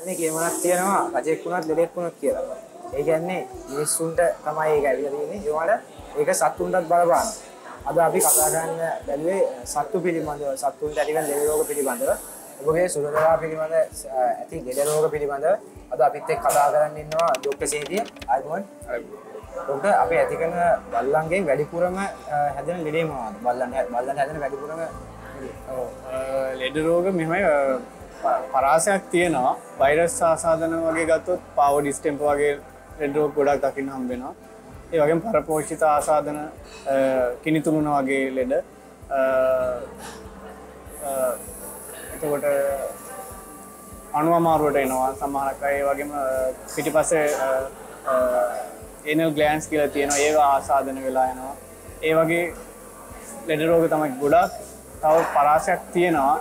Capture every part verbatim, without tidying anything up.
මේ කියමනක් තියෙනවා රජෙක් වුණත් දෙලෙක් වුණත් කියලා. ඒ කියන්නේ මිනිස්සුන්ට තමයි ඒක ඇවිල්ලා තියෙන්නේ. ඒවට ඒක සත්තුන්ටත් බලපාන. අද අපි කතා කරන්න බැලුවේ සත්තු පිළිබඳව, සත්තුන්ට ඇතිවන ලෙඩ රෝග පිළිබඳව. ඔබගේ සුරදවා පිළිබඳ ඇති ලෙඩ රෝග පිළිබඳව අද අපිත් එක්ක කතා කරන්න ඉන්නවා ડોක්ටර් සේතිය. ආයුබෝවන්. ડોක්ටර් අපි ඇති කරන බල්ලන්ගෙන් වැඩිපුරම හැදෙන ලෙඩේ මොනවද? බල්ලන් බල්ලන් හැදෙන වැඩිපුරම ලෙඩ රෝග මෙහෙමයි පරාසයක් තියෙනවා. වෛරස් ආසාදන වගේ ගත්තොත් පාව ඩිස්ටෙම්ප වගේ ලෙඩ රෝග ගොඩක් දකින්න හම්බ වෙනවා. ඒ වගේම පරපෝෂිත ආසාදන කිනිතුරුණ වගේ ලෙඩ එතකොට අණු අමාරුවට එනවා සමහරක් අය. ඒ වගේම පිටිපස්සේ එනල් ග්ලෑන්ඩ්ස් කියලා තියෙනවා. ඒවා ආසාදන වෙලා යනවා. ඒ වගේ ලෙඩ රෝග තමයි ගොඩක්. තව පරාසයක් තියෙනවා.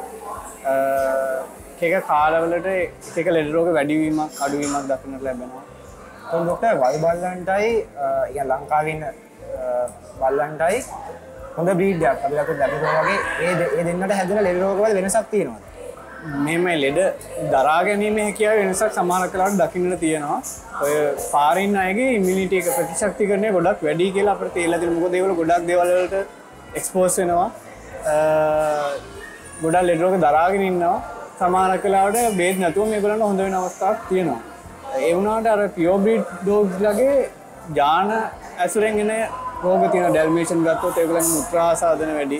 එක කාලවලට එක ලෙඩ රෝග වැඩිවීමක් අඩුවීමක් දක්නට ලැබෙනවා. කොහොමද ડોක්ටර් වල් බල්ලන්ටයි يعني ලංකාවේ ඉන්න බල්ලන්ටයි හොඳ බ්‍රීඩ් එකක් අපි ලකුණු ලැබුණා වගේ ඒ ඒ දෙන්නට හැදෙන ලෙඩ රෝගවල වෙනසක් තියෙනවා. මේමයි ලෙඩ දරා ගැනීම හැකියාව වෙනසක් සමහර කාලවලට දකින්න තියෙනවා. ඔය පාරින් අයගේ ඉමුනිටි එක ප්‍රතිශක්තිකරණය ගොඩක් වැඩි කියලා අපිට තේරලා තියෙනවා. මොකද ඒවල ගොඩක් දේවල් වලට එක්ස්පෝස් වෙනවා. ගොඩක් ලෙඩ රෝග දරාගෙන ඉන්නවා. සමහර කාලවලට බේත් නැතුව මේගොල්ලන්ට හොඳ වෙන අවස්ථාවක් තියෙනවා. ඒ වුණාට අර පියෝ බ්‍රීඩ් ඩොග්ස් ලගේ ජාන ඇසුරෙන් එන රෝග තියෙනවා. ඩැල්මේෂන් ගත්තොත් ඒගොල්ලන්ගේ මුත්‍රා ආසාදන වැඩි.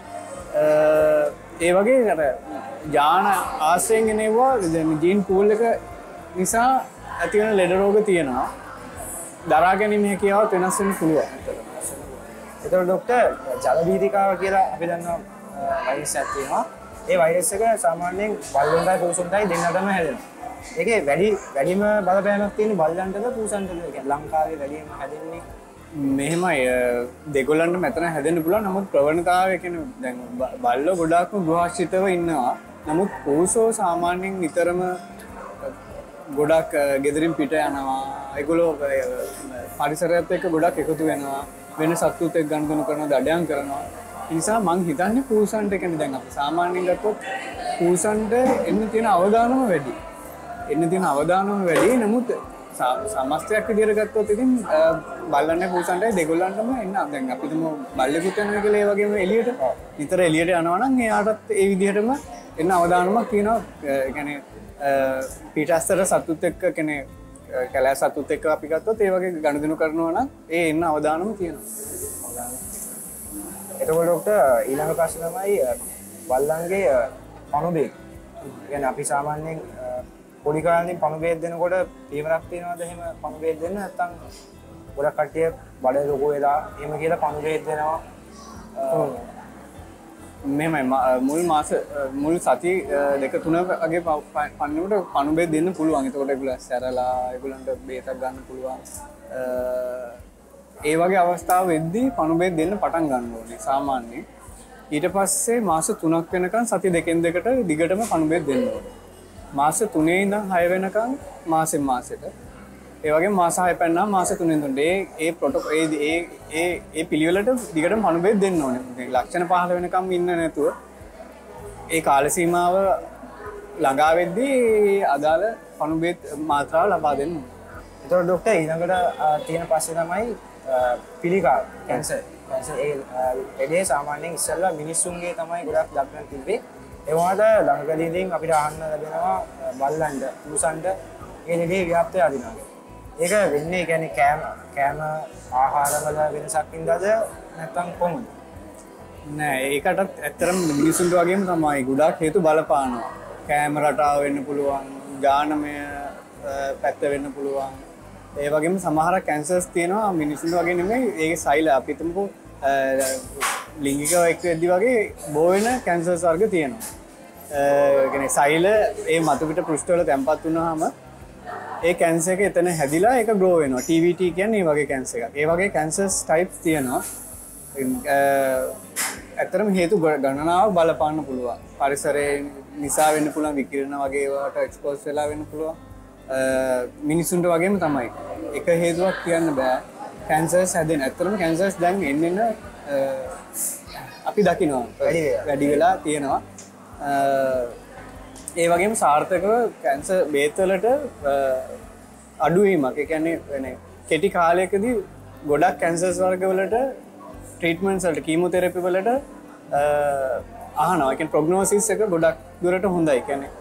ඒ වගේ අර ජාන ආශ්‍රයෙන් එනවා ජීන් පූල් එක නිසා ඇති වෙන ලෙඩ රෝග තියෙනවා. දරා ගැනීම හැකියාවත් වෙනස් වෙන්න පුළුවන්. ඒතකොට ડોක්ටර් ජල වීදිකාව කියලා අපි දන්නවා වෛරස් එකක් තියෙනවා. ඒ වෛරස් එක සාමාන්‍යයෙන් බල්ලන්ටයි පුරුෂන්ටයි දෙන්නටම හැදෙනවා. ඒකේ වැඩි වැඩිම බලපෑමක් තියෙන බල්ලන්ටද පුරුෂන්ටද? කියන්නේ ලංකාවේ වැඩිම හැදෙන්නේ මෙහෙමයි දෙගොල්ලන්ට මෙතන හැදෙන්න පුළුවන්. නමුත් ප්‍රවණතාවය කියන්නේ දැන් බල්ලෝ ගොඩාක්ම ගෘහාශ්‍රිතව ඉන්නවා. නමුත් පුරුෂෝ සාමාන්‍යයෙන් නිතරම ගොඩක් ගෙදරින් පිට යනවා. ඒගොල්ලෝ පරිසරයත් එක්ක ගොඩක් එකතු වෙනවා. වෙන සත්තුත් එක්ක ගනුදෙනු කරනවා, දඩයන් කරනවා. ඒ නිසා මං හිතන්නේ පුරුෂන්ට කියන්නේ දැන් අපි සාමාන්‍යයෙන් ගත්තොත් පුරුෂන්ට එන්න තියෙන අවදානම වැඩි. එන්න තියෙන අවදානම වැඩි. නමුත් සමස්තයක් විදිහට ගත්තොත් ඉතින් බල්ලන්නේ පුරුෂන්ටයි දෙගොල්ලන්ටම එන්න. දැන් අපි තුමු බල්ලෙකුත් යනවා කියලා ඒ වගේම එළියට නිතර එළියට යනවා නම් එයාටත් ඒ විදිහටම එන්න අවදානමක් තියෙනවා. ඒ කියන්නේ පිටස්තර සතුත් එක්ක කියන්නේ කැලෑ සතුත් එක්ක අපි ගත්තොත් ඒ වගේ ගනුදෙනු කරනවා නම් ඒ එන්න අවදානම තියෙනවා. එතකොට ડોක්ටර් ඊළඟ ප්‍රශ්න තමයි බල්ලන්ගේ පණුබේත්. يعني අපි සාමාන්‍යයෙන් පොඩි කාලේ පණුබේත් දෙනකොට පීවරක් තියනවාද එහෙම පණුබේත් දෙන්න නැත්නම් ගොඩක් කට්ටිය බඩ ලොකු වෙලා එහෙම කියලා පණුබේත් දෙනවා. මෙහෙමයි මුල් මාස මුල් සති දෙක තුන වගේ පන්නනකොට පණුබේත් දෙන්න පුළුවන්. එතකොට ඒගොල්ලෝ සැරලා ඒගොල්ලන්ට බේතක් ගන්න පුළුවන්. ඒ වගේ අවස්ථාව වෙද්දී පණුබේත් දෙන්න පටන් ගන්න ඕනේ සාමාන්‍යයෙන්. ඊට පස්සේ මාස තුනක් වෙනකන් සති දෙකෙන් දෙකට දිගටම පණුබේත් දෙන්න ඕනේ. මාස තුනේ ඉඳන් හය වෙනකන් මාසෙන් මාසෙට. ඒ වගේම මාස හය පැන්නා මාස තුනෙන් තුනට. ඒ ඒ ප්‍රොටෝකෝල් ඒ ඒ ඒ ඒ පිළිවෙලට දිගටම පණුබේත් දෙන්න ඕනේ. ලක්ෂණ පහළ වෙනකම් ඉන්න නැතුව ඒ කාල සීමාව ළඟා වෙද්දී අදාළ පණුබේත් මාත්‍රාව ලබා දෙන්න ඕනේ. ඒතකොට ડોක්ටර් ඊළඟට තියෙන ප්‍රශ්නේ තමයි පිළිකාව කැන්සර්. කැන්සර් ඒ ලෙඩේ සාමාන්‍යයෙන් ඉස්සෙල්ලා මිනිස්සුන්ගේ තමයි ගොඩක් දක්නට තිබ්බේ. ඒ වුණාට ළඟදීදී අපිට අහන්න ලැබෙනවා බල්ලන්ට, පුරුෂන්ට ඒ ලෙඩේ ව්‍යාප්ත වෙනවා. ඒක වෙන්නේ කියන්නේ කෑම කෑම ආහාරවල වෙනසක් ඉඳලාද නැත්නම් කොහොමද? නෑ ඒකටත් ඇත්තටම මිනිසුන්ට වගේම තමයි ගොඩක් හේතු බලපානවා. කෑම රටාව වෙන්න පුළුවන්, ජානමය පැත්ත වෙන්න පුළුවන්. ඒ වගේම සමහර කැන්සර්ස් තියෙනවා මිනිසුන්ට වගේ නෙමෙයි. ඒකේ සෛල අපි හිතමුකෝ ලිංගිකව එක්ක වෙද්දි වගේ බෝ වෙන කැන්සර්ස් වර්ග තියෙනවා. ඒ කියන්නේ සෛල ඒ මතු පිට පෘෂ්ඨවල තැම්පත් වුණාම ඒ කැන්සර් එක එතන හැදිලා ඒක ග්‍රෝ වෙනවා. ටී වී ටී කියන්නේ මේ වගේ කැන්සර් එකක්. ඒ වගේ කැන්සර්ස් ටයිප්ස් තියෙනවා. ඇත්තටම හේතු ගණනාවක් බලපාන්න පුළුවන්. පරිසරයේ නිසා වෙන්න පුළුවන්, විකිරණ වගේ ඒවාට එක්ස්පෝස් වෙලා වෙන්න පුළුවන්. මිනිසුන්ට වගේම තමයි. එක හේතුවක් කියන්න බෑ. කැන්සර්ස් හැදෙන. ඇත්තටම කැන්සර්ස් දැන් එන්න එන්න අපි දකිනවා වැඩි වෙලා තියෙනවා. ඒ වගේම සාර්ථකව කැන්සර් බේත් වලට අඩුවීමක්. ඒ කියන්නේ වෙන කෙටි කාලයකදී ගොඩක් කැන්සර්ස් වර්ග වලට ට්‍රීට්මන්ට්ස් වලට කීමෝതെරපි වලට අහනවා. ඒ කියන්නේ ප්‍රොග්නෝසිස් එක ගොඩක් දුරට හොඳයි. ඒ කියන්නේ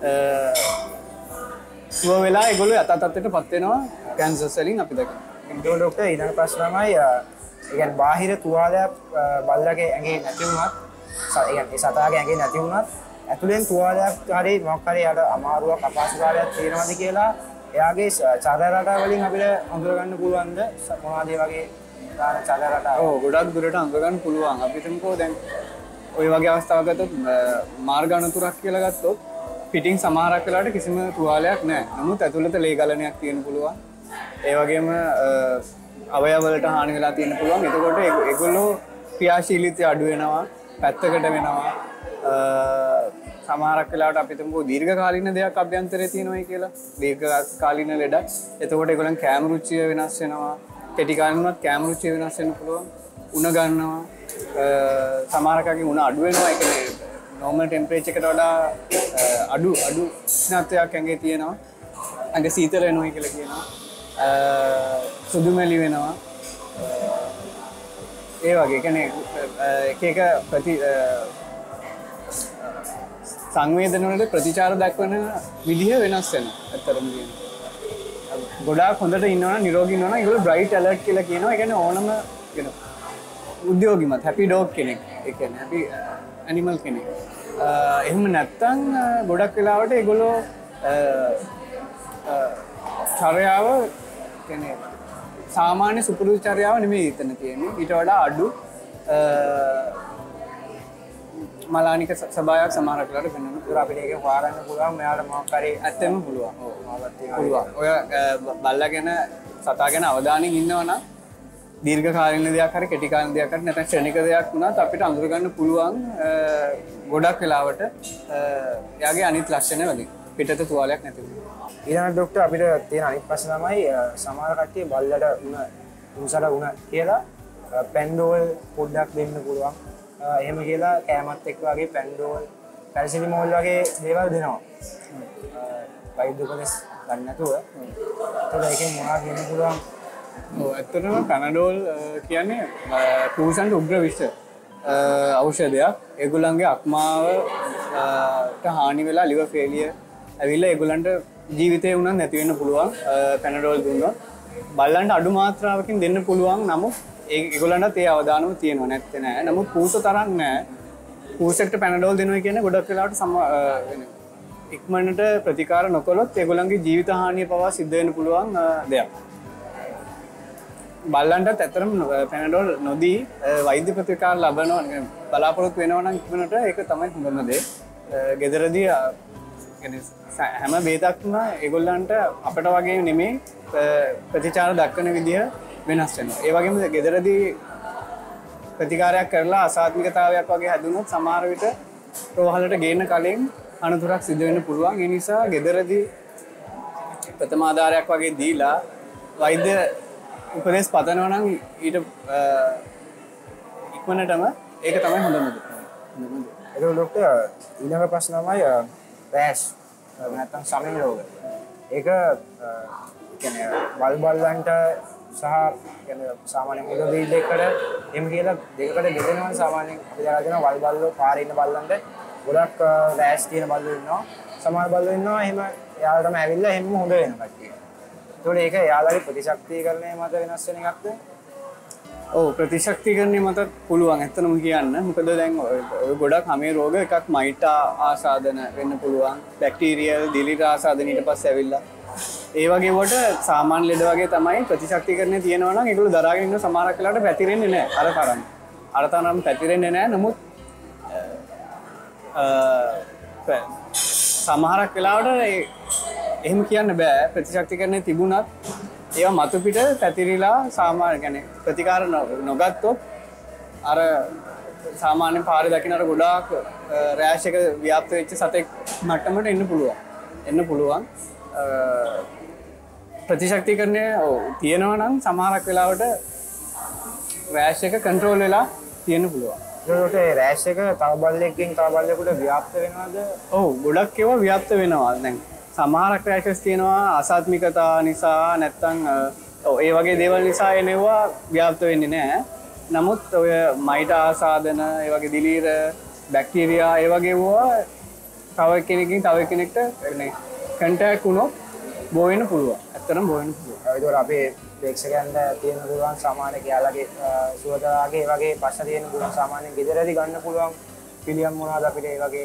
සුව වෙලා ඒගොල්ලෝ යථා තත්ත්වයට පත් වෙනවා කැන්සර්ස් වලින් අපි දකිනවා. ඒක ડોක්ටර් ඊළඟ ප්‍රශ්න තමයි ඒ කියන්නේ බාහිර තුවාලයක් බල්ලගේ ඇඟේ නැති වුණත් ඒ කියන්නේ සතාගේ ඇඟේ නැති වුණත් ඇතුලෙන් තුවාලයක් හරි මොකක් හරි යට අමාරුවක් අපහසුතාවයක් තියෙනවද කියලා එයාගේ චර්ය රටා වලින් අපිට අඳුර ගන්න පුළුවන්ද මොනවද ඒ වගේ දාන චර්ය රටා? ඔව් ගොඩක් දුරට අඳුර ගන්න පුළුවන්. අපි හිතමුකෝ දැන් ওই වගේ අවස්ථාවක් ගත්තොත් මාර්ග අනතුරක් කියලා ගත්තොත් පිටින් සමහරක් වෙලාවට කිසිම තුවාලයක් නැහැ. නමුත් ඇතුළත ලේ ගලණයක් තියෙන්න පුළුවන්. ඒ වගේම අවයවවලට හානි වෙලා තියෙන්න පුළුවන්. එතකොට ඒගොල්ලෝ ක්‍රියාශීලීත්වය අඩු වෙනවා, පැත්තකට වෙනවා. සමහරක් වෙලාවට අපි හිතමුකෝ දීර්ඝ කාලින දෙයක් අභ්‍යන්තරයේ තියෙනවායි කියලා. දීර්ඝ කාලින ලෙඩක්. එතකොට ඒගොල්ලන් කැම රුචිය වෙනස් වෙනවා. කෙටි කාලිනවත් කැම රුචිය වෙනස් වෙන්න පුළුවන්. උණ ගන්නවා. සමහරකගේ උණ අඩු වෙනවා. ඒ කියන්නේ normal temperature එකට වඩා අඩු අඩු උෂ්ණත්වයක් ඇඟේ තියෙනවා. ඇඟ සීතල වෙනවා කියලා කියනවා. සුදු මැලි වෙනවා. ඒ වගේ කියන්නේ එක එක ප්‍රති සංවේදන වලට ප්‍රතිචාර දක්වන විදිහ වෙනස් වෙනවා. ඇත්තටම කියනවා. ගොඩාක් හොඳට ඉන්නවා නම් නිරෝගී ඉන්නවා නම් ඒගොල්ලෝ බ්‍රයිට් ඇලර්ට් කියලා කියනවා. ඒ කියන්නේ ඕනම කියනවා උද්‍යෝගිමත් හැපි ඩොග් කෙනෙක්. ඒ කියන්නේ හැපි ඇනිමල් කෙනෙක්. එහෙම නැත්තම් ගොඩක් වෙලාවට ඒගොල්ලෝ චර්යාව කියන්නේ සාමාන්‍ය සුපුරුදු චර්යාව නෙමෙයි එතන තියෙන්නේ. ඊට වඩා අඩු මලානික සබායක් සමහරක් වෙලාවට වෙනවනේ. ඒක අපිට ඒක හොයාගන්න පුළුවන්. මෙයාට මොකක් හරි ඇත්තෙම පුළුවන්. ඔව් මාවත් පුළුවන්. ඔය බල්ලා ගැන සතා ගැන අවධානයෙන් ඉන්නවා නම් දීර්ඝ කාලින දෙයක් හරි කෙටි කාලින දෙයක් හරි නැත්නම් ක්ෂණික දෙයක් වුණත් අපිට අඳුර ගන්න පුළුවන් ගොඩක් වෙලාවට එයාගේ අනිත් ලක්ෂණ වලින් පිටත තුවාලයක් නැති වෙනවා. ඊළඟ ડોක්ටර් අපිට තියෙන අනිත් ප්‍රශ්න තමයි සමහර කට්ටිය බල්ලට උණ උසල උණ කියලා පැන්ඩෝල් පොඩ්ඩක් දෙන්න පුළුවන්. එහෙම කියලා කෑමත් එක්ක වගේ පැන්ඩෝල් පැරසිටිමෝල් වගේ දේවල් දෙනවා. වෛද්‍ය උපදෙස් ගන්න නැතුව. ඒතකොට ඒකෙන් මොනවද දෙන්න පුළුවන්? ඔව් ඇත්තටම පැනඩෝල් කියන්නේ කුසන්ට උග්‍ර විෂ ඖෂධයක්. ඒගොල්ලන්ගේ අක්මාවට හානි වෙලා liver failure ඇවිල්ලා ඒගොල්ලන්ට ජීවිතේ උනත් නැති වෙන්න පුළුවන් පැනඩෝල් දුන්නොත්. බල්ලන්ට අඩු මාත්‍රාවකින් දෙන්න පුළුවන්. නමුත් ඒගොල්ලන්ටත් ඒ අවදානම තියෙනවා නැත්තේ නෑ. නමුත් පූස තරම් නෑ. පූසෙක්ට පැනඩෝල් දෙනවා කියන්නේ ගොඩක් වෙලාවට සම ඉක්මනට ප්‍රතිකාර නොකළොත් ඒගොල්ලන්ගේ ජීවිත හානිය පවා සිද්ධ වෙන්න පුළුවන් දෙයක්. බල්ලන්ටත් ඇත්තටම පැනඩෝල් නොදී වෛද්‍ය ප්‍රතිකාර ලබනවා බලාපොරොත්තු වෙනවා නම් ඉක්මනට ඒක තමයි හොඳම දේ. ගෙදරදී හැම බේතක්ම ඒගොල්ලන්ට අපට වගේ නෙමෙයි ප්‍රතිචාර දක්වන විදිහ වෙනස් වෙනවා. ඒ වගේම ගෙදරදී ප්‍රතිකාරයක් කරලා අසාත්මිකතාවයක් වගේ හැදුනොත් සමහර විට රෝහලට ගේන්න කලින් අනතුරක් සිදු වෙන්න පුළුවන්. ඒ නිසා ගෙදරදී ප්‍රථම ආධාරයක් වගේ දීලා වෛද්‍ය උපදෙස් පතනවා නම් ඊට ඉක්මනටම ඒක තමයි හොඳම දේ. ඒක ડોක්ටර් ඊළඟ ප්‍රශ්න තමයි රෑෂ් නැත්නම් සමන රෝග. ඒක කියන්නේ බල් බල්ලන්ට සහ කියන්නේ සාමාන්‍ය මුල බීඩ් එකකට එම් කියලා දෙකකට බෙදෙනවා. සාමාන්‍යයෙන් අපි දැකලා තියෙනවා වල් බල්ලෝ පාරේ ඉන්න බල්ලන්ට ගොඩක් රෑෂ් තියෙන බල්ලෝ ඉන්නවා. සමහර බල්ලෝ ඉන්නවා එහෙම එයාලටම ඇවිල්ලා එහෙම හොඳ වෙනවා කට්ටිය. ඒතකොට ඒක එයාලගේ ප්‍රතිශක්තිකරණය මත වෙනස් වෙන එකක්ද? ඔව් ප්‍රතිශක්තිකරණය මත පුළුවන් ඇත්තනම කියන්න. මොකද දැන් ඔය ගොඩක් හැමේ රෝග එකක් මයිටා ආසාදන වෙන්න පුළුවන්. බැක්ටීරියල් දිලිර ආසාදන ඊට පස්සේ ඇවිල්ලා ඒ වගේ වට සාමාන්‍ය ලෙඩ වගේ තමයි ප්‍රතිශක්තිකරණය තියෙනවා නම් ඒගොල්ලෝ දරාගෙන ඉන්න සමහරක් වෙලාවට පැතිරෙන්නේ නැහැ අර තරම්. අර තරම් පැතිරෙන්නේ නැහැ. නමුත් සමහරක් වෙලාවට එහෙම කියන්න බෑ. ප්‍රතිශක්තිකරණය තිබුණත් ඒවා මතු පිට පැතිරිලා සාමාන්‍ය කියන්නේ ප්‍රතිකාර නොගත්තොත් අර සාමාන්‍ය පාරේ දකින්න අර ගොඩාක් රෑෂ් එක ව්‍යාප්ත වෙච්ච සතෙක් මට්ටමට එන්න පුළුවන්. එන්න පුළුවන්. ප්‍රතිශක්තිකරණය ඔව් තියෙනවා නම් සමහරක් වෙලාවට රෑෂ් එක කන්ට්‍රෝල් වෙලා තියෙන්න පුළුවන්. ඒකට රෑෂ් එක තව බල්ලෙක්ගෙන් තව බල්ලෙකුට ව්‍යාප්ත වෙනවද? ඔව් ගොඩක් ඒවා ව්‍යාප්ත වෙනවා. දැන් සමහරක් රෑෂස් තියෙනවා අසාත්මිකතා නිසා නැත්තම් ඔව් ඒ වගේ දේවල් නිසා එනවා ව්‍යාප්ත වෙන්නේ නැහැ. නමුත් ඔය මයිට ආසාදන ඒ වගේ දිලීර බැක්ටීරියා ඒ වගේ වුණා තව කෙනකින් තව කෙනෙක්ට කන්ටැක්ට් වුණොත් බෝ වෙන්න පුළුවන්. ඇත්තටම බෝ වෙන්න පුළුවන්. ඒකෝර අපේ ප්‍රේක්ෂකයන්ට තියෙන පුළුවන් සාමාන්‍ය කයාලගේ සුවදාගේ වගේ ප්‍රශ්න තියෙන පුළුවන් සාමාන්‍යයෙන් ගෙදරදී ගන්න පුළුවන් පිළියම් මොනවාද අපිට ඒ වගේ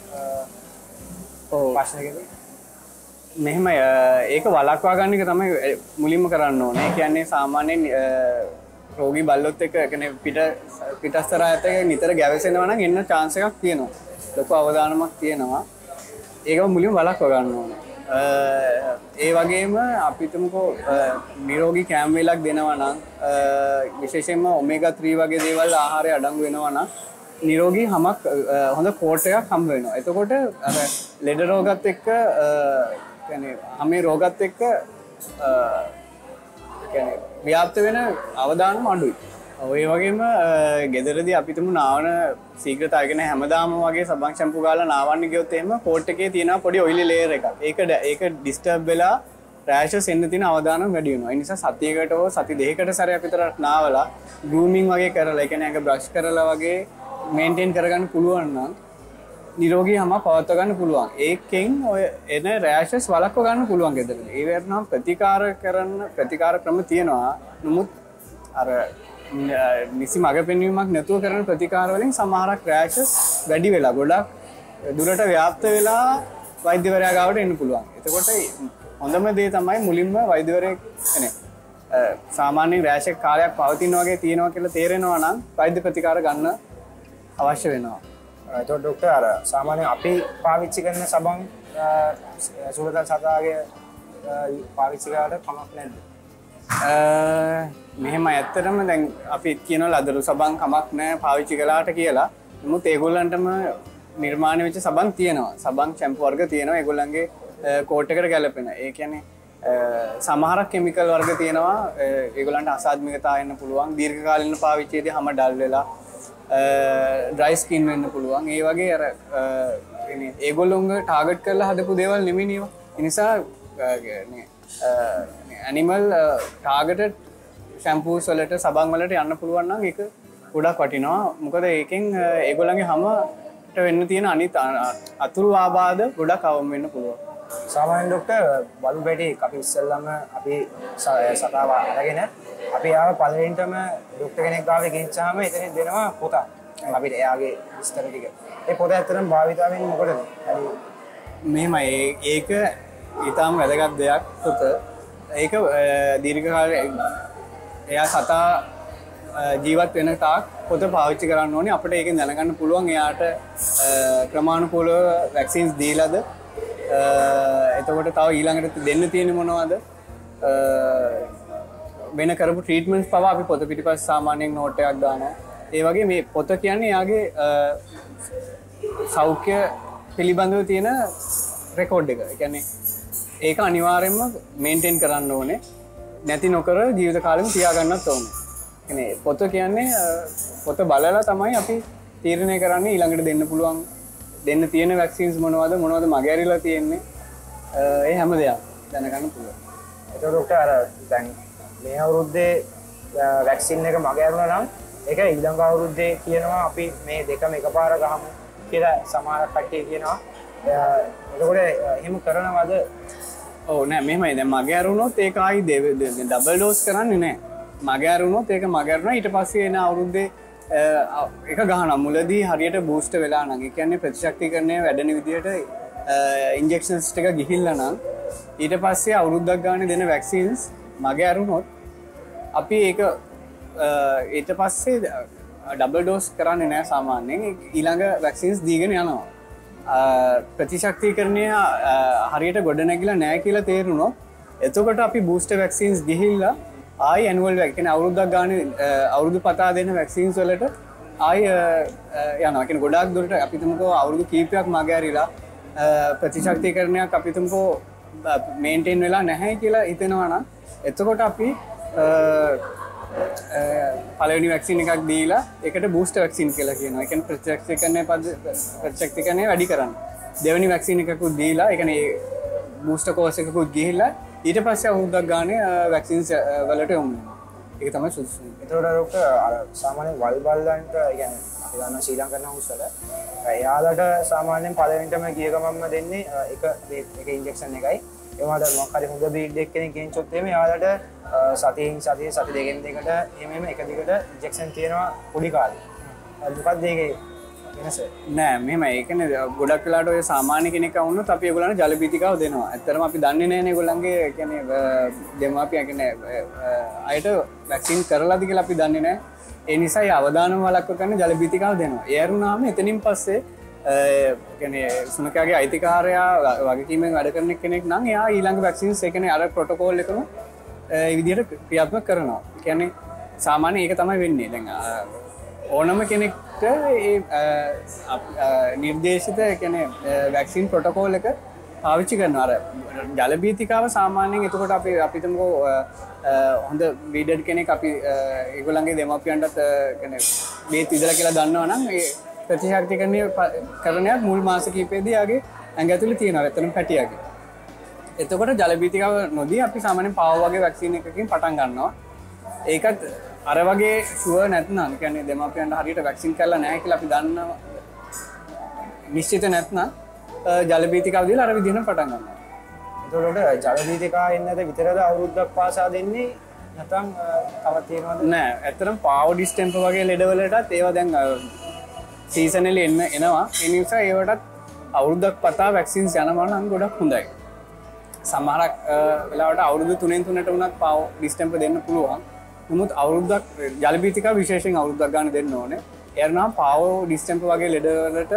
ඔව් ප්‍රශ්නකදී මෙහෙම ඒක වළක්වා ගන්න එක තමයි මුලින්ම කරන්න ඕනේ. ඒ කියන්නේ සාමාන්‍යයෙන් රෝගී බල්ලොත් එක්ක කියන්නේ පිට පිටස්තර ඇත එක නිතර ගැවසෙනවා නම් එන්න chance එකක් තියෙනවා. ලොකු අවදානමක් තියෙනවා. ඒකම මුලින්ම වළක්වා ගන්න ඕනේ. ඒ වගේම අපි තුමුකෝ නිරෝගී කෑම වේලක් දෙනවා නම් විශේෂයෙන්ම ඔමේගා ත්‍රී වගේ දේවල් ආහාරය අඩංගු වෙනවා නම් නිරෝගී හමක් හොඳ කෝට් එකක් හම්බ වෙනවා. එතකොට අර ලෙඩ රෝගත් එක්ක කියන්නේ හැම රෝගත් එක්ක කියන්නේ ව්‍යාප්ත වෙන අවදානම අඩුයි. ඔය වගේම ගෙදරදී අපි තුමු නාවන ශීඝ්‍රතාවය කියන්නේ හැමදාම වගේ සබන් ෂැම්පු ගාලා නාවන්න ගියොත් එහෙම කෝට් එකේ තියෙන පොඩි ඔයිලි ලේයර් එකක්. ඒක ඒක ඩිස්ටර්බ් වෙලා රෑෂස් එන්න තියෙන අවදානම් වැඩි වෙනවා. ඒ නිසා සතියකට හෝ සති දෙකකට සැරයක් විතරක් නාවලා ගෲමින් වගේ කරලා ඒ කියන්නේ ඒක බ්‍රෂ් කරලා වගේ මේන්ටේන් කරගන්න පුළුවන් නම් නිරෝගී හැම පවත්වා ගන්න පුළුවන්. ඒකෙන් ඔය එන රෑෂස් වළක්ව ගන්න පුළුවන් ගෙදරදී. ඒ වෙරනම් ප්‍රතිකාර කරන ප්‍රතිකාර ක්‍රම තියෙනවා. නමුත් අර නිසි මඟ පෙන්වීමක් නැතුව කරන ප්‍රතිකාර වලින් සමහරක් රෑෂස් වැඩි වෙලා ගොඩක් දුරට ව්‍යාප්ත වෙලා වෛද්‍යවරයා ගාවට එන්න පුළුවන්. එතකොට හොඳම දේ තමයි මුලින්ම වෛද්‍යවරයෙක් එනේ සාමාන්‍යයෙන් රෑෂ් එක කාලයක් පවතින වගේ තියෙනවා කියලා තේරෙනවා නම් වෛද්‍ය ප්‍රතිකාර ගන්න අවශ්‍ය වෙනවා. එතකොට ડોක්ටර් අර සාමාන්‍යයෙන් අපි පාවිච්චි කරන සබන් සුරතල් සතාගේ පාවිච්චි කරලා කමක් නැද්ද? මෙහෙම ඇත්තටම දැන් අපි කියනවා ලදරු සබන් කමක් නැහැ පාවිච්චි කළාට කියලා. නමුත් ඒගොල්ලන්ටම නිර්මාණය වෙච්ච සබන් තියෙනවා. සබන් ෂැම්පු වර්ග තියෙනවා ඒගොල්ලන්ගේ කෝට් එකට ගැලපෙන. ඒ කියන්නේ සමහරක් කෙමිකල් වර්ග තියෙනවා ඒගොල්ලන්ට අසාධ්මිකතා එන්න පුළුවන්. දීර්ඝ කාලින පාවිච්චියේදී හැම ඩල් වෙලා ඩ්‍රයි ස්කින් වෙන්න පුළුවන්. ඒ වගේ අර ඒගොල්ලොන්ගේ ටාගට් කරලා හදපු දේවල් නෙමෙයි නේවා. ඒ නිසා ඇනිමල් ටාගටඩ් ෂැම්පූස් වලට සබන් වලට යන්න පුළුවන් නම් ඒක ගොඩක් වටිනවා. මොකද ඒකෙන් ඒගොල්ලන්ගේ හැමට වෙන්න තියෙන අනිත් අතුරු ආබාධ ගොඩක් අවම වෙන්න පුළුවන්. සාමාන්‍යයෙන් ડોක්ටර් බලු පැටි අපි ඉස්සෙල්ලාම අපි සතාව අරගෙන අපි ආව පළවෙනිටම ડોක්ටර් කෙනෙක් ගාව ගෙනිච්චාම එතනින් දෙනවා පොත. අපිට එයාගේ විස්තර ටික. ඒ පොත ඇත්තටම භාවිතා වෙන්නේ මොකටද? හරි මෙහෙමයි ඒක ඊටාම වැදගත් දෙයක් පොත. ඒක දීර්ඝ කාලේ එයා සතා ජීවත් වෙන තාක් පොත පාවිච්චි කරන්න ඕනේ. අපිට ඒකෙන් දැනගන්න පුළුවන් එයාට ක්‍රමානුකූලව වැක්සින්ස් දීලාද එතකොට තව ඊළඟට දෙන්න තියෙන්නේ මොනවද වෙන කරපු ට්‍රීට්මන්ට්ස් පවා අපි පොත පිටිපස්ස සාමාන්‍යයෙන් නෝට් එකක් දානවා. ඒ වගේ මේ පොත කියන්නේ යාගේ සෞඛ්‍ය පිළිබඳව තියෙන රෙකෝඩ් එක. ඒ කියන්නේ ඒක අනිවාර්යයෙන්ම මේන්ටේන් කරන්න ඕනේ. නැති නොකර ජීවිත කාලෙම තියාගන්නත් ඕනේ. කියන්නේ පොත කියන්නේ පොත බලලා තමයි අපි තීරණය කරන්නේ ඊළඟට දෙන්න පුළුවන් දෙන්න තියෙන වැක්සින්ස් මොනවද මොනවද මග ඇරිලා තියෙන්නේ ඒ හැම දෙයක් දැනගන්න පුළුවන්. එතකොට ડોක්ටර් අර දැන් මේ අවුරුද්දේ වැක්සින් එක මග ඇරුණා නම් ඒක ඊළඟ අවුරුද්දේ කියනවා අපි මේ දෙකම එකපාර ගහමු කියලා සමහර කට්ටිය කියනවා. එතකොට එහෙම කරනවද? ඔව් නෑ මෙහෙමයි දැන් මග ඇරුණොත් ඒක ආයි ඩබල් ඩෝස් කරන්නේ නෑ. මග ඇරුණොත් ඒක මග ඇරුණා ඊට පස්සේ එන අවුරුද්දේ එක ගහන මුලදී හරියට බූස්ට් වෙලා නම් ඒ කියන්නේ ප්‍රතිශක්තිකරණය වැඩෙන විදිහට ඉන්ජෙක්ෂන්ස් ටික ගිහිල්ලා නම් ඊට පස්සේ අවුරුද්දක් ගානේ දෙන වැක්සින්ස් මග ඇරුණොත් අපි ඒක ඊට පස්සේ ඩබල් ඩෝස් කරන්නේ නැහැ සාමාන්‍යයෙන් ඊළඟ වැක්සින්ස් දීගෙන යනවා. ප්‍රතිශක්තිකරණය හරියට ගොඩ නැගිලා නැහැ කියලා තේරුණොත් එතකොට අපි බූස්ටර් වැක්සින්ස් ගිහිල්ලා ආයි ඇනුවල් වැක්සින් අවුරුද්දක් ගානේ අවුරුදු පතා දෙන වැක්සින්ස් වලට ආයි යනවා. කියන්නේ ගොඩාක් දුරට අපි තුමුකෝ අවුරුදු කීපයක් මග ඇරිලා ප්‍රතිශක්තිකරණයක් අපි තුමුකෝ මේන්ටේන් වෙලා නැහැ කියලා හිතෙනවා නම් එතකොට අපි පළවෙනි වැක්සින් එකක් දීලා ඒකට බූස්ටර් වැක්සින් කියලා කියනවා. ඒ කියන්නේ ප්‍රතිශක්තිකරණය පද ප්‍රතිශක්තිකරණය වැඩි කරන්න. දෙවෙනි වැක්සින් එකකුත් දීලා ඒ කියන්නේ බූස්ටර් කෝස් එකකුත් ගිහිල්ලා ඊට පස්සේ අවුරුද්දක් ගානේ වැක්සින්ස් වලට යොමු වෙනවා. ඒක තමයි සුදුසු. ඒතකොට රොක්ක අර සාමාන්‍ය වල් බල්ලන්ට ඒ කියන්නේ අපි දන්නවා ශ්‍රී ලංකන් හවුස් වල එයාලට සාමාන්‍යයෙන් පළවෙනිටම ගිය ගමන්ම දෙන්නේ එක එක ඉන්ජෙක්ෂන් එකයි. ඒ වුණාට මොකක් හරි හොඳ බීඩ් එකක් කෙනෙක් ගෙන්චොත් එහෙම එයාලට සතියෙන් සතිය සති දෙකෙන් දෙකට එහෙම එක දිගට ඉන්ජෙක්ෂන් තියෙනවා පොඩි කාලේ. මොකක්ද ඒකේ වෙනස? නෑ මෙහෙම ඒ කියන්නේ ගොඩක් වෙලාවට ඔය සාමාන්‍ය කෙනෙක් වුණොත් අපි ඒගොල්ලන්ට ජල බීතිකාව දෙනවා. ඇත්තටම අපි දන්නේ නෑනේ ඒගොල්ලන්ගේ කියන්නේ දෙමාපියන් කියන්නේ අයට වැක්සින් කරලාද කියලා අපි දන්නේ නෑ. ඒ නිසා ඒ අවදානම වළක්ව ගන්න ජල බීතිකාව දෙනවා. ඒ අරුණාම එතනින් පස්සේ කියන්නේ සුනකයාගේ අයිතිකාරයා වගකීමෙන් වැඩ කරන කෙනෙක් නම් එයා ඊළඟ වැක්සින්ස් ඒ කියන්නේ අර ප්‍රොටෝකෝල් එකම ඒ විදිහට ක්‍රියාත්මක කරනවා. ඒ කියන්නේ සාමාන්‍ය ඒක තමයි වෙන්නේ. දැන් ඕනම කෙනෙක්ට ඒ නිර්දේශිත ඒ කියන්නේ වැක්සින් ප්‍රොටෝකෝල් එක පාවිච්චි කරනවා. අර ජල බීතිකාව සාමාන්‍යයෙන් එතකොට අපි අපි හිතමුකෝ හොඳ බීඩඩ් කෙනෙක් අපි ඒගොල්ලන්ගේ දෙමාපියන්ටත් කියන්නේ බේත් ඉදලා කියලා දන්නවා නම් ඒ ප්‍රතිශක්තිකරණය කරණයක් මුල් මාස කිහිපෙදී යාගේ ඇඟ ඇතුලේ තියෙනවා. එතනම පැටියාගේ. එතකොට ජල බීතිකාව නොදී අපි සාමාන්‍යයෙන් පාව වගේ වැක්සින් එකකින් පටන් ගන්නවා. ඒකත් අර වගේ ෂුවර් නැත්නම් කියන්නේ දෙමාපියන්ට හරියට වැක්සින් කරලා නැහැ කියලා අපි දන්නවා. නිශ්චිත නැත්නම් ජල බීතිකාව දීලා අර විදිහටම පටන් ගන්නවා. එතකොට ජල බීතිකාව එන්නද විතරද අවුරුද්දක් පාසා දෙන්නේ නැත්නම් තවත් තියෙනවද? නෑ. ඇත්තටම පාව ඩිස්ටෙම්පර් වගේ ලෙඩවලටත් ඒවා දැන් සීසනලි එන්න එනවා. ඒ නිසා ඒවටත් අවුරුද්දක් පතා වැක්සින්ස් යනවා නම් ගොඩක් හොඳයි. සමහරක් වෙලාවට අවුරුදු තුනෙන් තුනට වුණත් පාව ඩිස්ටෙම්පර් දෙන්න පුළුවන්. නමුත් අවුරුද්දක් ජල බීතිකාව විශේෂයෙන් අවුරුද්දක් ගන්න දෙන්න ඕනේ. ඒ නම් පාව ඩිස්ටෙම්පර් වගේ ලෙඩවලට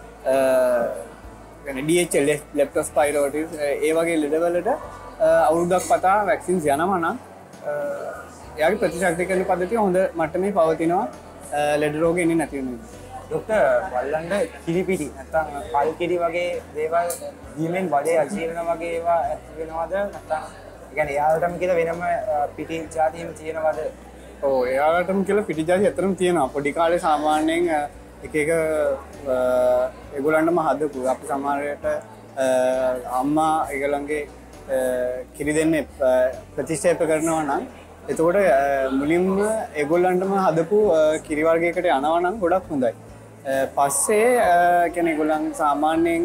يعني ඩී එච් එල් ලෙප්ටෝස්පයිරෝසිස් ඒ වගේ ලෙඩවලට අවුරුද්දක් පතා වැක්සින්ස් යනවා නම් එයාගේ ප්‍රතිශක්තිකරණ පද්ධතිය හොඳ මට්ටමේ පවතිනවා ලෙඩ රෝග එන්නේ නැති වෙනවා. ડોક્ટર වල්ලන්ට කිරිපිටි නැත්නම් කල් කිරි වගේ දේවල් දීමෙන් බඩේ අජීර්ණ වගේ ඒවා ඇති වෙනවද නැත්නම් ඒ කියන්නේ එයාලටම කියලා වෙනම පිටි જાතියම තියෙනවද? ඔව් එයාලටම කියලා පිටි જાති අතරම තියෙනවා. පොඩි කාලේ සාමාන්‍යයෙන් එක එක ඒගොල්ලන්ටම හදපු අපි සමහරට අම්මා ඒගොල්ලන්ගේ කිරි දෙන්නේ ප්‍රතික්ෂේප කරනවා නම් එතකොට මුලින්ම ඒගොල්ලන්ටම හදපු කිරි වර්ගයකට යනවා නම් ගොඩක් හොඳයි. පස්සේ කියන්නේ ඒගොල්ලන් සාමාන්‍යයෙන්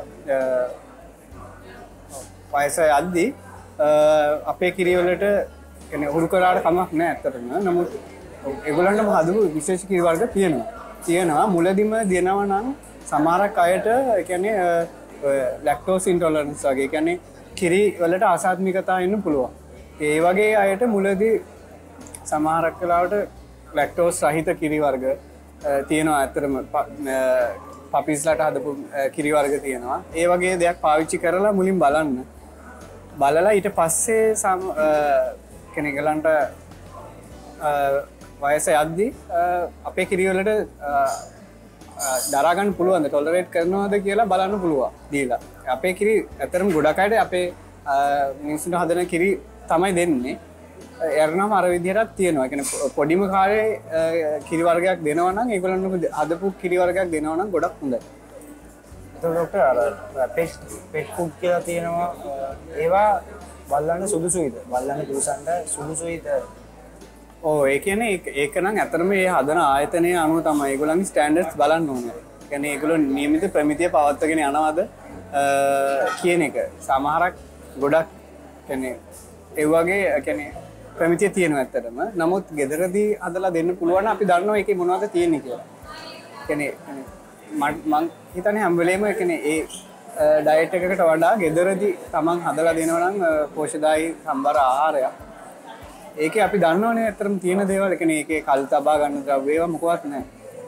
වයස යද්දී අපේ කිරි වලට කියන්නේ හුරු කරාට කමක් නැහැ ඇත්තටම. නමුත් ඒගොල්ලන්ටම හදපු විශේෂ කිරි වර්ග තියෙනවා. තියෙනවා මුලදිම දෙනවා නම් සමහරක් අයට කියන්නේ ලැක්ටෝස් ඉන්ටොලරන්ස් වගේ කියන්නේ කිරි වලට අසාත්මිකතා එන්න පුළුවන්. ඒ වගේ අයට මුලදී සමහරක් වෙලාවට ලැක්ටෝස් රහිත කිරි වර්ග තියෙනවා. ඇත්තටම පපිස්ලාට හදපු කිරි වර්ග තියෙනවා. ඒ වගේ දෙයක් පාවිච්චි කරලා මුලින් බලන්න. බලලා ඊට පස්සේ සම කෙනෙක්ලන්ට වයස යද්දී අපේ කිරි වලට දරා ගන්න පුළුවන්ද ටොලරේට් කරනවද කියලා බලන්න පුළුවන් දීලා. අපේ කිරි ඇත්තටම ගොඩක් අයට අපේ මිනිස්සුන්ට හදන කිරි තමයි දෙන්නේ. එරනම් අර විදිහටත් තියෙනවා. ඒ කියන්නේ පොඩිම කාලේ කිරි වර්ගයක් දෙනවා නම් ඒගොල්ලන්ට හදපු කිරි වර්ගයක් දෙනවා නම් ගොඩක් හොඳයි. එතකොට ડોක්ටර් අර පෙට් පෙට් ෆුඩ් කියලා තියෙනවා. ඒවා බල්ලන්ට සුදුසුයිද? බල්ලන්ට පුරුෂන්ට සුදුසුයිද? ඔව් ඒ කියන්නේ ඒක නම් ඇත්තටම මේ හදන ආයතනයේ අනුව තමයි ඒගොල්ලන්ගේ ස්ටෑන්ඩඩ්ස් බලන්න ඕනේ. ඒ කියන්නේ ඒගොල්ලෝ නියමිත ප්‍රමිතිය පවත්වාගෙන යනවාද කියන එක. සමහරක් ගොඩක් කියන්නේ ඒ වගේ කියන්නේ ප්‍රමිතිය තියෙනවා ඇත්තටම. නමුත් ගෙදරදී හදලා දෙන්න පුළුවන් නම් අපි දන්නවා ඒකේ මොනවද තියෙන්නේ කියලා. කියන්නේ මම හිතන්නේ හැම වෙලේම කියන්නේ ඒ ඩයට් එකකට වඩා ගෙදරදී තමන් හදලා දෙනවා නම් පෝෂ්‍යදායී සම්බර ආහාරයක්. ඒකේ අපි දන්නවනේ ඇත්තටම තියෙන දේවල්. ඒ කියන්නේ ඒකේ කල් තබා ගන්න ද්‍රව්‍ය ඒවා මොකවත් නැහැ.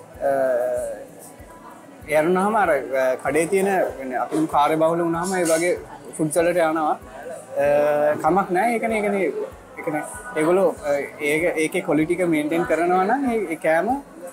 ඒ අරුණාම අර කඩේ තියෙන අපිම කාර්ය බහුල වුණාම ඒ වගේ ෆුඩ්ස් වලට යනවා. කමක් නැහැ. ඒකනේ ඒකනේ ඒකනේ ඒගොල්ලෝ ඒක ඒකේ ක්වොලිටි එක මේන්ටේන් කරනවා නම් ඒ කෑම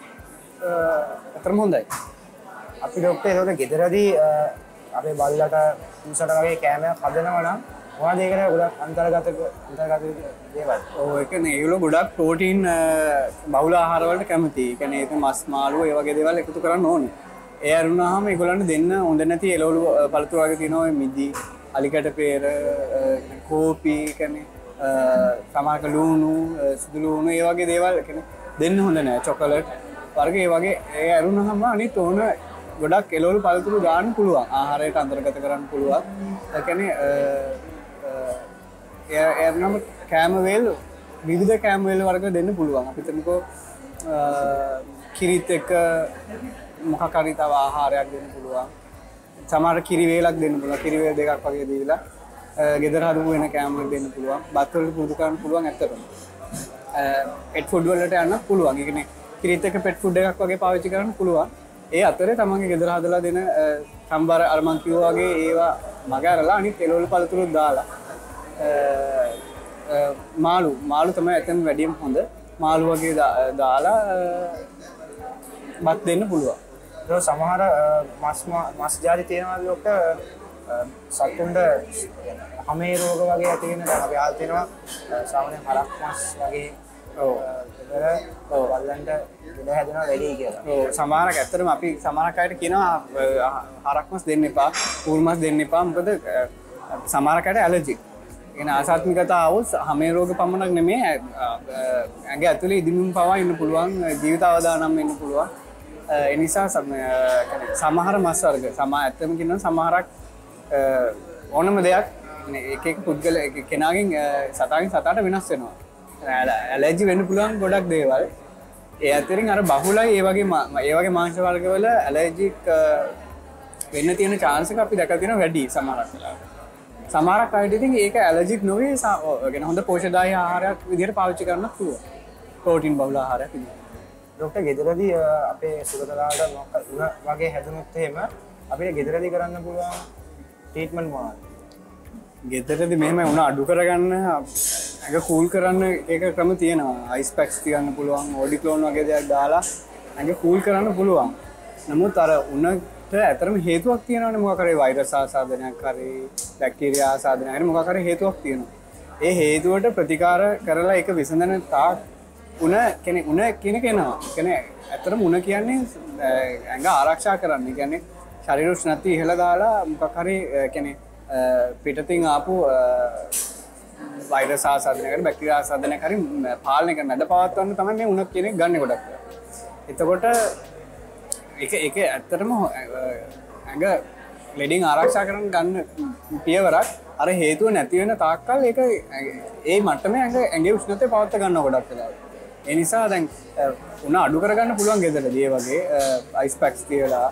අතරම හොඳයි. අපි ડોක්ටර් ඒකට ගෙදරදී අපේ බල්ලට පුසට වගේ කෑමයක් හදනවා නම් මොනවද ඒකට ගොඩක් අන්තර්ගත අන්තර්ගත දේවල්? ඔව් ඒ කියන්නේ ඒගොල්ලෝ ගොඩක් ප්‍රෝටීන් බහුල ආහාර වලට කැමතියි. ඒ කියන්නේ ඒක මස් මාළු ඒ වගේ දේවල් එකතු කරන්න ඕනේ. ඒ අරුණාම ඒගොල්ලන්ට දෙන්න හොඳ නැති එළවලු පළතුරු වගේ තියෙනවා මිදි, අලිකඩ peer, කෝපි කියන්නේ සමහරක ලුණු, සුදු ලුණු ඒ වගේ දේවල් කියන්නේ දෙන්න හොඳ නැහැ. චොකලට් වර්ග ඒ වගේ ඒ අරුණාම අනිත් ඕන ගොඩක් එළවලු පළතුරු දාන්න පුළුවන්. ආහාරයට අන්තර්ගත කරන්න පුළුවන්. ඒ කියන්නේ ඒ අරුණාම කෑම වේල් විවිධ කෑම වේල් වර්ග දෙන්න පුළුවන්. අපි හිතමුකෝ කිරිත් එක්ක මොකක් හරි තව ආහාරයක් දෙන්න පුළුවන්. සමහර කිරි වේලක් දෙන්න පුළුවන්. කිරි වේල් දෙකක් වගේ දීලා ගෙදර හදපු වෙන කෑම වල දෙන්න පුළුවන්. බත් වලට පුරුදු කරන්න පුළුවන් ඇත්තටම. පෙට් ෆුඩ් වලට යන්න පුළුවන්. ඒ කියන්නේ කිරිත් එක්ක පෙට් ෆුඩ් එකක් වගේ පාවිච්චි කරන්න පුළුවන්. ඒ අතරේ තමන්ගේ ගෙදර හදලා දෙන සම්බර අර මං කිව්වා වගේ ඒවා මග අරලා අනිත් එළවලු පළතුරු දාලා මාළු මාළු තමයි ඇත්තම වැඩිම හොඳ. මාළු වගේ දාලා බත් දෙන්න පුළුවන්. ඒක සමහර මස් මස් ජාති තියෙනවා ලොක සතුන්ට හැමේ රෝග වගේ ඇති වෙන දැන් අපි ආල් තියෙනවා සාමාන්‍ය හරක් මස් වගේ ඔව් ඒක ඔව් වල්ලන්ට ඉඩ හැදෙනවා වැඩි කියලා. ඔව් සමහරක් ඇත්තටම අපි සමහරක් අයට කියනවා හරක් මස් දෙන්න එපා, ඌරු මස් දෙන්න එපා. මොකද සමහරක් අයට ඇලර්ජික්. එන ආසාත්මිකතාව આવොත් හැමේ රෝග පමණක් නෙමෙයි ඇඟ ඇතුලේ ඉදිමුම් පවා ඉන්න පුළුවන්, ජීවිත අවදානම් වෙන්න පුළුවන්. ඒ නිසා සමහර මස් වර්ග සමහර ඇත්තම කියනවා සමහරක් ඕනම දෙයක් එක එක පුද්ගල කෙනාගෙන් සතාගෙන් සතාට වෙනස් වෙනවා. ඇලර්ජි වෙන්න පුළුවන් ගොඩක් දේවල්. ඒ අතරින් අර බහුලයි ඒ වගේ ඒ වගේ මාංශ වර්ගවල ඇලර්ජික් වෙන්න තියෙන chance එක අපි දැකලා තියෙනවා වැඩි සමහරක් වෙලාවට. සමහරක් අයට ඉතින් ඒක ඇලර්ජික් නොවේ يعني හොඳ පෝෂ්‍යදායී ආහාරයක් විදිහට පාවිච්චි කරන්නත් පුළුවන්. ප්‍රෝටීන් බහුල ආහාරයක් විදිහට. ડોක්ටර් ගෙදරදී අපේ සුගතලාට මොකක් උණ වගේ හැදුනොත් එහෙම අපිට ගෙදරදී කරන්න පුළුවන් ට්‍රීට්මන්ට් මොනවද? ගෙදරදී මෙහෙම උණ අඩු කරගන්න ඇඟ කූල් කරන්න ඒක ක්‍රම තියෙනවා. අයිස් පැක්ස් තියන්න පුළුවන්, ඕඩික්ලෝන් වගේ දේවල් දාලා ඇඟ කූල් කරන්න පුළුවන්. නමුත් අර උණට ඇතරම හේතුවක් තියෙනවානේ. මොකක් හරි වෛරස් ආසාදනයක් හරි බැක්ටීරියා ආසාදනයක් හරි මොකක් හරි හේතුවක් තියෙනවා. ඒ හේතුවට ප්‍රතිකාර කරලා ඒක විසඳන තාක් උණ කෙනෙක් උණ කියන කෙනා කියන්නේ ඇත්තටම උණ කියන්නේ ඇඟ ආරක්ෂා කරන්න. කියන්නේ ශරීර උෂ්ණත්වය ඉහළ දාලා මොකක් හරි කියන්නේ පිටතින් ආපු වෛරස් ආසාදනයකට බැක්ටීරියා ආසාදනයක් හරි පාලනය කරන මැද පවත්වන්න තමයි මේ උණ කියන එක ගන්න ගොඩක්. එතකොට ඒක ඒක ඇත්තටම ඇඟ ලෙඩින් ආරක්ෂා කරන්න ගන්න පියවරක්. අර හේතුව නැති වෙන තාක්කල් ඒක ඒ මට්ටමේ ඇඟ ඇඟේ උෂ්ණත්වය පවත්වා ගන්න ගොඩක් වෙලාවට. ඒ නිසා දැන් උණ අඩු කරගන්න පුළුවන් ගෙදරදී ඒ වගේ අයිස් පැක්ස් තියලා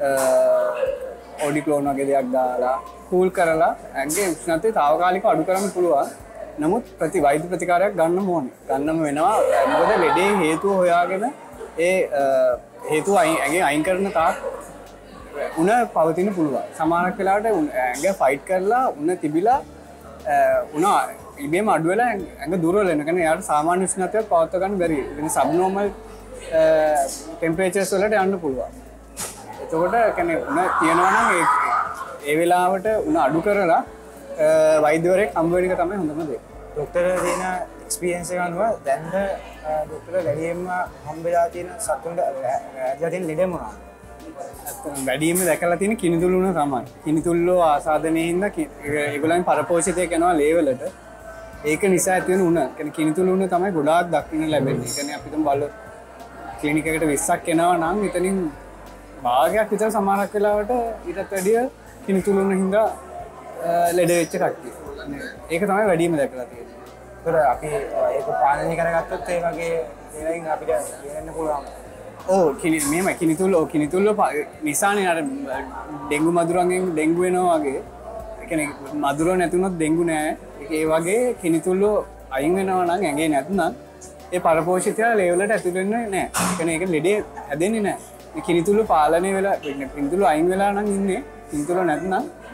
ඕඩික්ලෝන් වගේ දෙයක් දාලා කූල් කරලා ඇඟේ උෂ්ණත්වය తాවකාලිකව අඩු කරන්න පුළුවන්. නමුත් ප්‍රති වෛද්‍ය ප්‍රතිකාරයක් ගන්න ඕනේ. ගන්නම වෙනවා. මොකද ලෙඩේ හේතුව හොයාගෙන ඒ හේතුව ඇඟේ අයින් කරන තාක් උණ පවතින පුළුවන්. සමහරක් වෙලාවට ඇඟ ෆයිට් කරලා උණ තිබිලා උණ ඉබේම අඩු වෙලා ඇඟ දුර්වල වෙන. කියන්නේ යාට සාමාන්‍ය උෂ්ණත්වයක් පවත්වා ගන්න බැරි. වෙන සබ්නෝමල් ටෙම්පරේචර්ස් වලට යන්න පුළුවන්. එතකොට කියන්නේ උණ තියනවා නම් ඒ ඒ වෙලාවට උණ අඩු කරලා වෛද්‍යවරයෙක් හම්බ වෙන එක තමයි හොඳම දේ. ડોක්ටර් දෙන එක්ස්පීරියන්ස් එක අනුව දැන්ද ડોක්ටර් වැඩියෙන්ම හම්බෙලා තියෙන සතුන්ට ඇදලා තියෙන ලෙඩ මොනවාද? වැඩියෙන්ම දැකලා තියෙන කිනිතුල් උණ තමයි. කිනිතුල්ලෝ ආසාදනයේ හින්දා ඒගොල්ලන් පරපෝෂිතය කරනවා ලේ වලට. ඒක නිසා ඇති වෙන උණ. කියන්නේ කිනිතුල් උණ තමයි ගොඩාක් දක්වන්න ලැබෙන්නේ. ඒ කියන්නේ අපි තුන් බලලා ක්ලිනික් එකට විස්සක් එනවා නම් එතනින් භාගයක් විතර සමහරක් වෙලාවට ඊටත් වැඩිය කිනිතුල් උණ හින්දා ලෙඩ වෙච්ච කට්ටිය. ඒක තමයි වැඩිම දැකලා තියෙන්නේ. ඒතර අපි ඒක පාලනය කරගත්තොත් ඒ වගේ දේවල් අපිට කියන්න පුළුවන්. ඔව් කිනි මෙහෙම කිනිතුල් ඔව් කිනිතුල් නිසානේ අර ඩෙන්ගු මදුරුවන්ගෙන් ඩෙන්ගු වෙනවා වගේ. ඒ කියන්නේ මදුරුව නැතුනොත් ඩෙන්ගු නෑ. ඒ වගේ කිනිතුල් අයින් වෙනවා නම් ඇඟේ නැත්නම් ඒ පරපෝෂිතය ලෙවලට ඇතුල් වෙන්නේ නෑ. ඒ කියන්නේ ඒක ලෙඩේ හැදෙන්නේ නෑ. මේ කිනිතුල් පාලනය වෙලා කිනිතුල් අයින් වෙලා නම් ඉන්නේ. කිනිතුල් නැත්නම්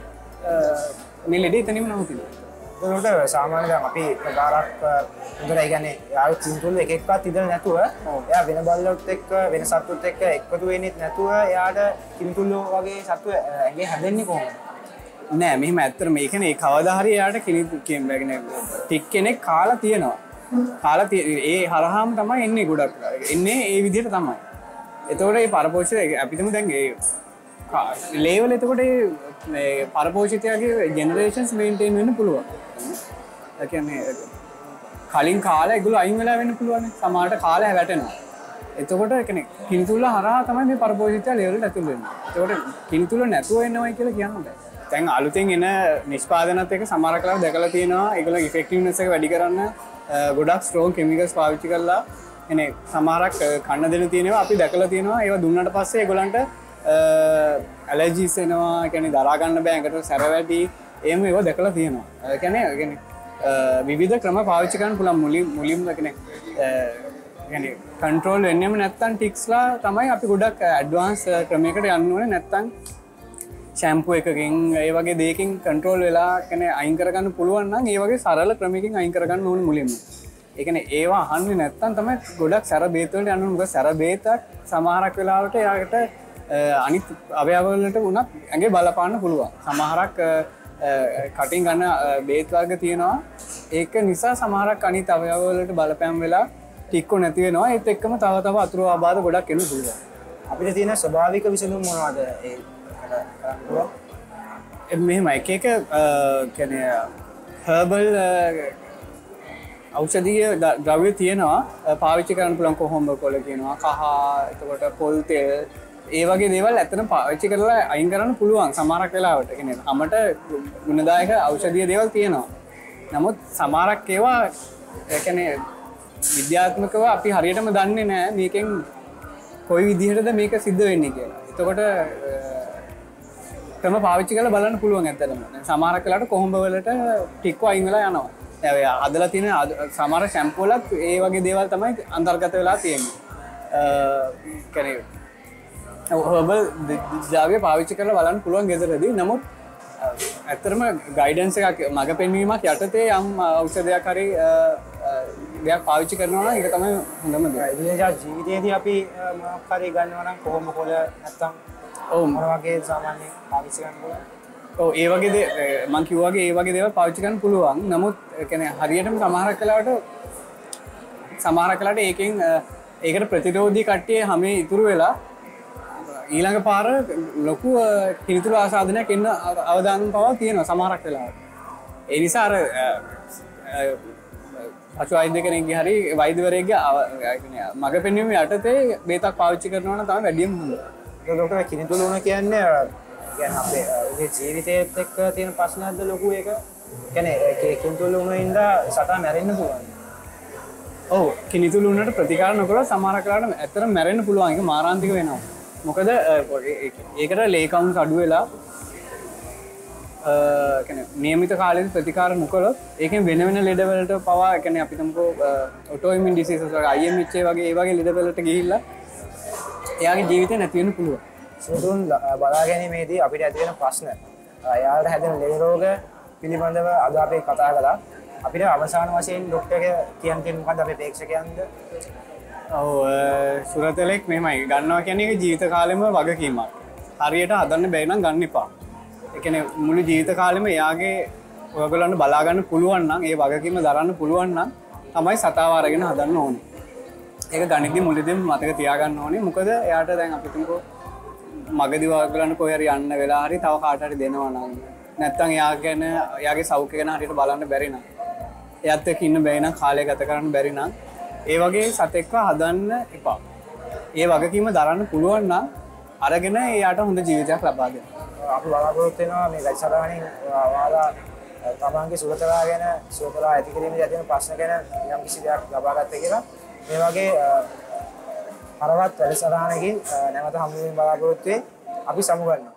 මේ ලෙඩේ එතනින්ම නවතිනවා. ඒකට සාමාන්‍යයෙන් අපි ප්‍රකාරක් හොඳට ඒ කියන්නේ යාළුවෝ කිනිතුල් එක එක්කවත් ඉඳලා නැතුව එයා වෙන බල්ලොත් එක්ක වෙන සතුත් එක්ක එකතු වෙන්නේ නැතුව එයාට කිනිතුල් වගේ සතු ඇඟේ හැදෙන්නේ කොහොමද? නෑ මෙහෙම ඇත්තට මේ කියන්නේ ඒ කවදා හරි එයාට කියන්නේ ටික් කෙනෙක් කාලා තියෙනවා. කාලා ඒ හරහාම තමයි එන්නේ ගොඩක්. එන්නේ ඒ විදිහට තමයි. එතකොට මේ පරපෝෂිත අපිටම දැන් ඒ ලේවල් එතකොට මේ පරපෝෂිතයාගේ ජෙනරේෂන්ස් මේන්ටේන් වෙන්න පුළුවන්. ඒ කියන්නේ කලින් කාලා ඒගොල්ලෝ අයින් වෙලා වෙන්න පුළුවන්. සමහරට කාලා වැටෙනවා. එතකොට ඒ කියන්නේ කිනිතුල හරහා තමයි මේ පරපෝෂිතයා ලේවල් එකට ඇතුල් වෙන්නේ. එතකොට කිනිතුල නැතුව එනවයි කියලා කියන්න බෑ. දැන් අලුතෙන් එන නිෂ්පාදනත් එක්ක සමහර කලාව දැකලා තියෙනවා ඒගොල්ලෝ ඉෆෙක්ටිව්නස් එක වැඩි කරන්න ගොඩක් ස්ට්‍රෝං කෙමිකල්ස් පාවිච්චි කරලා එනේ සමහරක් කන්න දෙන තියෙනවා අපි දැකලා තියෙනවා ඒවා දුන්නාට පස්සේ ඒගොල්ලන්ට ඇලර්ජිස් එනවා ඒ කියන්නේ දරා ගන්න බෑ ඒකට සැර වැඩි එහෙම ඒවා දැකලා තියෙනවා ඒ කියන්නේ ඒ කියන්නේ විවිධ ක්‍රම පාවිච්චි කරන්න පුළුවන් මුලින් මුලින්ම ඒ කියන්නේ ඒ කියන්නේ කන්ට්‍රෝල් වෙන්නෙම නැත්තම් ටික්ස්ලා තමයි අපි ගොඩක් ඇඩ්වාන්ස් ක්‍රමයකට යන්න ඕනේ නැත්තම් ෂැම්පු එකකින් ඒ වගේ දෙයකින් කන්ට්‍රෝල් වෙලා කියන්නේ අයින් කරගන්න පුළුවන් නම් ඒ වගේ සරල ක්‍රමයකින් අයින් කරගන්න ඕනේ මුලින්ම. ඒ කියන්නේ ඒවා අහන්නේ නැත්තම් තමයි ගොඩක් සැර බේත් වලට යන්න ඕනේ. මොකද සැර බේතක් සමහරක් වෙලාවට එයාට අනිත් අවයව වලට උනත් ඇඟේ බලපාන්න පුළුවන්. සමහරක් කටින් ගන්න බේත් වර්ග තියෙනවා. ඒක නිසා සමහරක් අනිත් අවයව වලට බලපෑම් වෙලා ටික්කො නැති වෙනවා. ඒත් එක්කම තව තව අතුරු ආබාධ ගොඩක් එන්න පුළුවන්. අපිට තියෙන ස්වභාවික විසඳුම් මොනවද ඒ මෙහෙම එක එක කියන්නේ හර්බල් ඖෂධීය ද්‍රව්‍ය තියෙනවා පාවිච්චි කරන්න පුළුවන් කොහොඹ කොළ කියනවා කහ එතකොට පොල් තෙල් ඒ වගේ දේවල් ඇත්තටම පාවිච්චි කරලා අයින් කරන්න පුළුවන් සමහරක් වෙලාවට කියන්නේ අපමට ගුණදායක ඖෂධීය දේවල් තියෙනවා නමුත් සමහරක් ඒවා ඒ කියන්නේ විද්‍යාත්මකව අපි හරියටම දන්නේ නැහැ මේකෙන් කොයි විදිහටද මේක සිද්ධ වෙන්නේ කියලා. එතකොට ක්‍රම පාවිච්චි කරලා බලන්න පුළුවන් ඇත්තටම. සමහරක් වෙලාවට කොහොඹ වලට ටික්ක අයින් වෙලා යනවා. ඒ හදලා තියෙන සමහර ෂැම්පු වලත් ඒ වගේ දේවල් තමයි අන්තර්ගත වෙලා තියෙන්නේ. ඒ කියන්නේ හර්බල් ද්‍රව්‍ය පාවිච්චි කරලා බලන්න පුළුවන් ගෙදරදී. නමුත් ඇත්තටම ගයිඩන්ස් එකක් මඟ පෙන්වීමක් යටතේ යම් ඖෂධයක් හරි දෙයක් පාවිච්චි කරනවා නම් ඒක තමයි හොඳම දේ. ඉදිරියට ජීවිතයේදී අපි මොනවක් හරි ගන්නවා නම් කොහොම කොළ නැත්තම් ඔව් මොන වගේ සාමාන්‍ය පාවිච්චි කරන්න පුළුවන්? ඔව් ඒ වගේ දේ මම කිව්වා වගේ ඒ වගේ දේවල් පාවිච්චි කරන්න පුළුවන්. නමුත් ඒ කියන්නේ හරියටම සමහරක් වෙලාවට සමහරක් වෙලාවට ඒකෙන් ඒකට ප්‍රතිරෝධී කට්ටිය හැමේ ඉතුරු වෙලා ඊළඟ පාර ලොකු කිනිතුරු ආසාදනයක් එන්න අවදානම් පවා තියෙනවා සමහරක් වෙලාවට. ඒ නිසා අර පශු වෛද්‍ය කෙනෙක්ගේ හරි වෛද්‍යවරයෙක්ගේ මඟ පෙන්වීම යටතේ බේතක් පාවිච්චි කරනවා නම් තමයි වැඩිම හොඳ. ඒක ડોක්ටර් කිනිතුරු වුණ කියන්නේ කියන්නේ අපේ ඒ ජීවිතයේත් එක්ක තියෙන ප්‍රශ්නයක්ද ලොකු ඒක? කියන්නේ කිනිතුරු වුණ ඉඳලා සතා මැරෙන්න පුළුවන්. ඔව් කිනිතුරු වුණට ප්‍රතිකාර නොකරලා සමහරක් වෙලාවට ඇත්තටම මැරෙන්න පුළුවන්. ඒක මාරාන්තික වෙනවා. මොකද ඒකට ලේ කවුන්ට් අඩු වෙලා කියන්නේ નિયમિત කාලෙදි ප්‍රතිකාර නොකළොත් ඒකෙන් වෙන වෙන ලෙඩ වලට පවා කියන්නේ අපි තමකෝ ඔටෝ ඉම්යුන් ඩිසීසස් වගේ I M H වගේ ඒ වගේ ලෙඩ වලට ගිහිල්ලා එයාගේ ජීවිතේ නැති වෙන්න පුළුවන්. සුදුන් බලා ගැනීමේදී අපිට ඇති වෙන ප්‍රශ්න එයාලට හැදෙන ලෙඩ රෝග පිළිබඳව අද අපි කතා කළා. අපිට අවසාන වශයෙන් ડોක්ටර්ගේ කියන්න තියෙන මොකද්ද අපේ ප්‍රේක්ෂකයන්ද? ඔව් සුරතලෙක් මෙහෙමයි ගන්නවා කියන්නේ ඒක ජීවිත කාලෙම වගකීමක්. හරියට හදන්න බැරි නම් ගන්න එපා. ඒ කියන්නේ මුළු ජීවිත කාලෙම එයාගේ ඔයගොල්ලන්ට බලා ගන්න පුළුවන් නම් ඒ වගකීම දරන්න පුළුවන් නම් තමයි සතාව අරගෙන හදන්න ඕනේ. ඒක ගණිතේ මුලදීම මතක තියාගන්න ඕනේ. මොකද එයාට දැන් අපි තුමුකෝ මගදී ඔයගොල්ලන්ට කොහේ හරි යන්න වෙලා හරි තව කාට හරි දෙනවා නම් නැත්තම් එයා ගැන එයාගේ සෞඛ්‍ය ගැන හරියට බලන්න බැරි නම් එයාත් එක්ක ඉන්න බැරි නම් කාලය ගත කරන්න බැරි නම් ඒ වගේ සතෙක්ව හදන්න එපා. ඒ වගකීම දරන්න පුළුවන් නම් අරගෙන එයාට හොඳ ජීවිතයක් ලබා දෙන්න. අපි බලාපොරොත්තු වෙනවා මේ වැඩසටහනින් ඔයාලා තමන්ගේ සුරතලා ගැන සුරතලා ඇති කිරීමේදී ඇති වෙන ප්‍රශ්න ගැන යම් කිසි දෙයක් ලබා ගත්තා කියලා. මේ වගේ හරවත් වැඩසටහනකින් නැවත හමු වෙන බලාපොරොත්තු වෙයි. අපි සමු ගන්නවා.